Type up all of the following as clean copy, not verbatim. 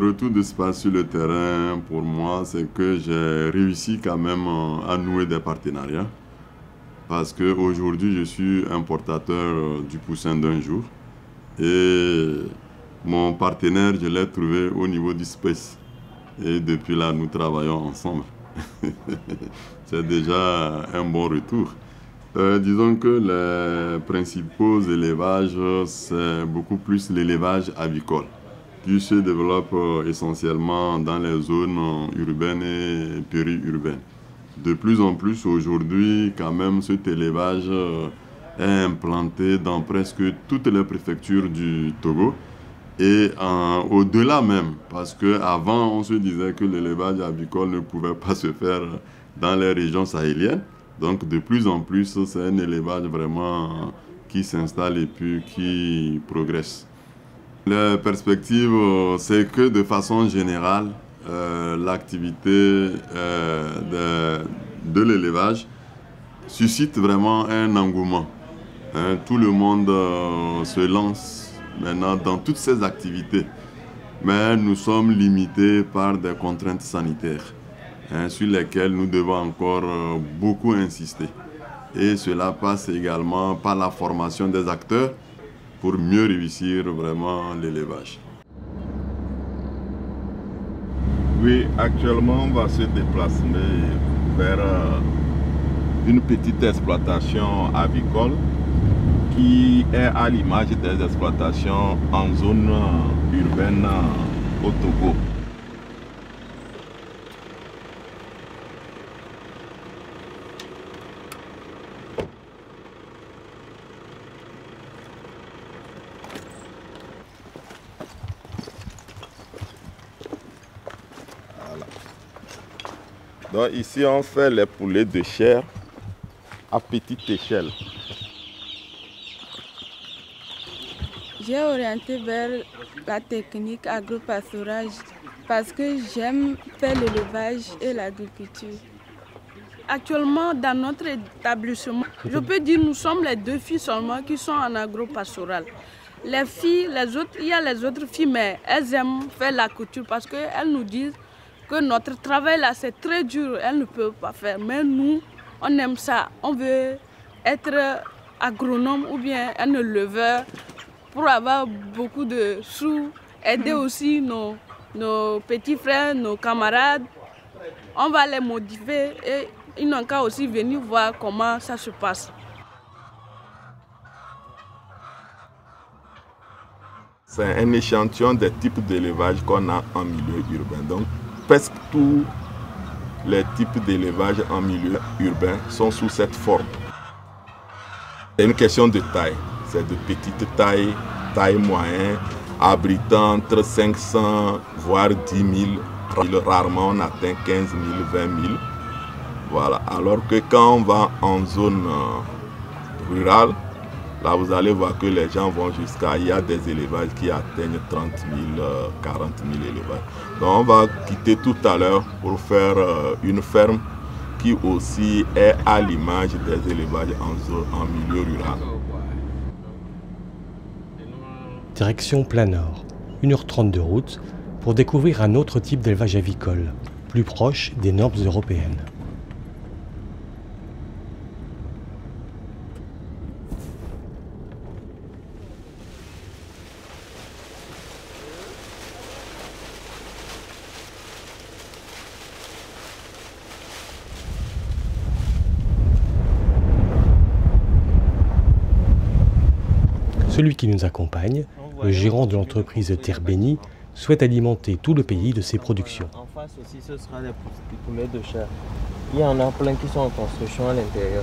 Retour de ce pas sur le terrain, pour moi, c'est que j'ai réussi quand même à nouer des partenariats. Parce qu'aujourd'hui, je suis importateur du poussin d'un jour. Et mon partenaire, je l'ai trouvé au niveau du Space. Et depuis là, nous travaillons ensemble. C'est déjà un bon retour. Disons que les principaux élevages, c'est beaucoup plus l'élevage avicole, qui se développe essentiellement dans les zones urbaines et périurbaines. De plus en plus aujourd'hui, quand même, cet élevage est implanté dans presque toutes les préfectures du Togo. Et au-delà même, parce qu'avant, on se disait que l'élevage avicole ne pouvait pas se faire dans les régions sahéliennes. Donc, de plus en plus, c'est un élevage vraiment qui s'installe et puis qui progresse. La perspective, c'est que de façon générale, l'activité de l'élevage suscite vraiment un engouement. Tout le monde se lance maintenant dans toutes ces activités. Mais nous sommes limités par des contraintes sanitaires sur lesquelles nous devons encore beaucoup insister. Et cela passe également par la formation des acteurs pour mieux réussir vraiment l'élevage. Oui, actuellement, on va se déplacer vers une petite exploitation avicole qui est à l'image des exploitations en zone urbaine au Togo. Voilà. Donc ici on fait les poulets de chair à petite échelle. J'ai orienté vers la technique agro-pastorale parce que j'aime faire l'élevage et l'agriculture. Actuellement, dans notre établissement, je peux dire que nous sommes les 2 filles seulement qui sont en agro-pastoral. Les filles, il y a les autres filles, mais elles aiment faire la couture parce qu'elles nous disent que notre travail là, c'est très dur, elles ne peuvent pas faire. Mais nous, on aime ça, on veut être agronome ou bien un éleveur pour avoir beaucoup de sous, aider aussi nos petits frères, nos camarades. On va les motiver et ils n'ont qu'à aussi venir voir comment ça se passe. C'est un échantillon des types d'élevage qu'on a en milieu urbain. Donc, presque tous les types d'élevage en milieu urbain sont sous cette forme. C'est une question de taille. C'est de petite taille, taille moyenne, abritant entre 500 voire 10 000. Rarement on atteint 15 000, 20 000. Voilà. Alors que quand on va en zone rurale, là vous allez voir que les gens vont jusqu'à... Il y a des élevages qui atteignent 30 000, 40 000 élevages. Donc on va quitter tout à l'heure pour faire une ferme qui aussi est à l'image des élevages en milieu rural. Direction Plein Nord, 1h30 de route, pour découvrir un autre type d'élevage avicole, plus proche des normes européennes. Celui qui nous accompagne, le gérant de l'entreprise Terre Bénie, souhaite alimenter tout le pays de ses productions. En face aussi, ce sera des poulets de chair. Il y en a plein qui sont en construction à l'intérieur.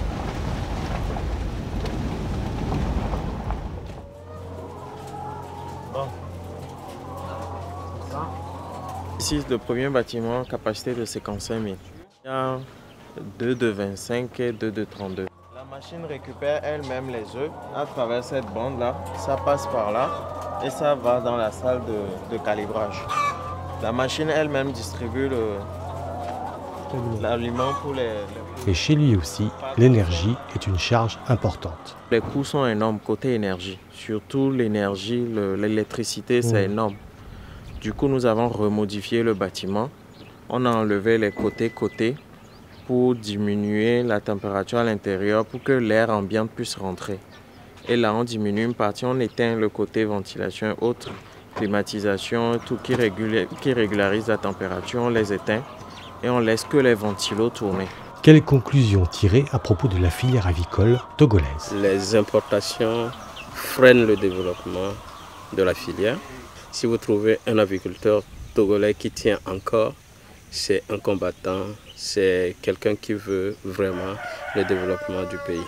Ici, le premier bâtiment, capacité de 55 000. Il y a 2 de 25 et 2 de 32. La machine récupère elle-même les œufs à travers cette bande-là. Ça passe par là et ça va dans la salle de calibrage. La machine elle-même distribue l'aliment pour les... Et chez lui aussi, l'énergie est une charge importante. Les coûts sont énormes côté énergie. Surtout l'énergie, l'électricité, c'est énorme. Du coup, nous avons remodifié le bâtiment. On a enlevé les côtés pour diminuer la température à l'intérieur pour que l'air ambiant puisse rentrer. Et là, on diminue une partie, on éteint le côté ventilation et autres, climatisation, tout qui régularise la température, on les éteint et on laisse que les ventilos tourner. Quelles conclusions tirer à propos de la filière avicole togolaise? Les importations freinent le développement de la filière. Si vous trouvez un aviculteur togolais qui tient encore, c'est un combattant, c'est quelqu'un qui veut vraiment le développement du pays.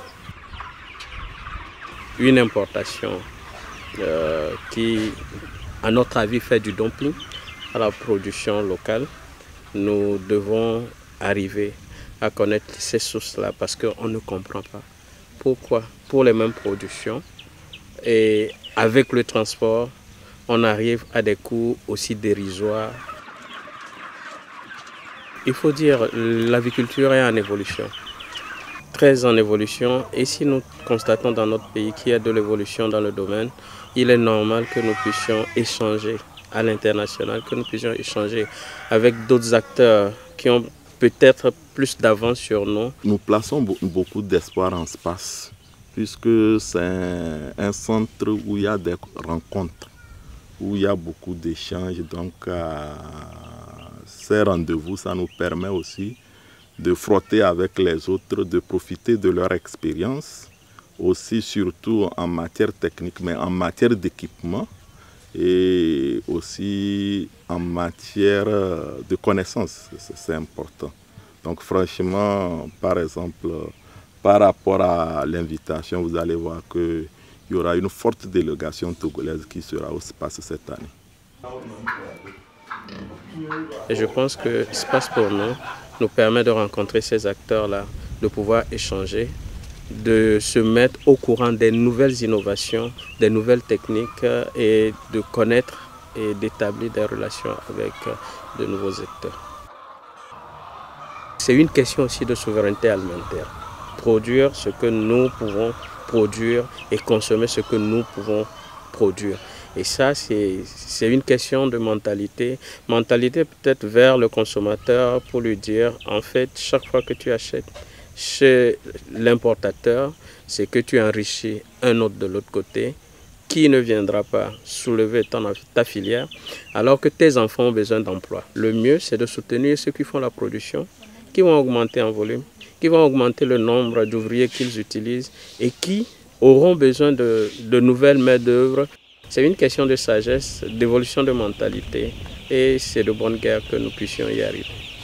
Une importation qui, à notre avis, fait du dumping à la production locale, nous devons arriver à connaître ces sources-là parce qu'on ne comprend pas pourquoi, pour les mêmes productions et avec le transport, on arrive à des coûts aussi dérisoires. Il faut dire l'aviculture est en évolution, très en évolution. Et si nous constatons dans notre pays qu'il y a de l'évolution dans le domaine, il est normal que nous puissions échanger à l'international, que nous puissions échanger avec d'autres acteurs qui ont peut-être plus d'avance sur nous. Nous plaçons beaucoup d'espoir en Space, puisque c'est un centre où il y a des rencontres, où il y a beaucoup d'échanges. Donc, ces rendez-vous, ça nous permet aussi de frotter avec les autres, de profiter de leur expérience, aussi surtout en matière technique, mais en matière d'équipement et aussi en matière de connaissances, c'est important. Donc franchement, par exemple, par rapport à l'invitation, vous allez voir qu'il y aura une forte délégation togolaise qui sera au Space cette année. Et je pense que Space pour nous permet de rencontrer ces acteurs-là, de pouvoir échanger, de se mettre au courant des nouvelles innovations, des nouvelles techniques et de connaître et d'établir des relations avec de nouveaux acteurs. C'est une question aussi de souveraineté alimentaire. Produire ce que nous pouvons produire et consommer ce que nous pouvons produire. Et ça, c'est une question de mentalité. Mentalité peut-être vers le consommateur pour lui dire, en fait, chaque fois que tu achètes chez l'importateur, c'est que tu enrichis un autre de l'autre côté qui ne viendra pas soulever ta filière alors que tes enfants ont besoin d'emploi. Le mieux, c'est de soutenir ceux qui font la production, qui vont augmenter en volume, qui vont augmenter le nombre d'ouvriers qu'ils utilisent et qui auront besoin de nouvelles main-d'œuvre. C'est une question de sagesse, d'évolution de mentalité et c'est de bonne guerre que nous puissions y arriver.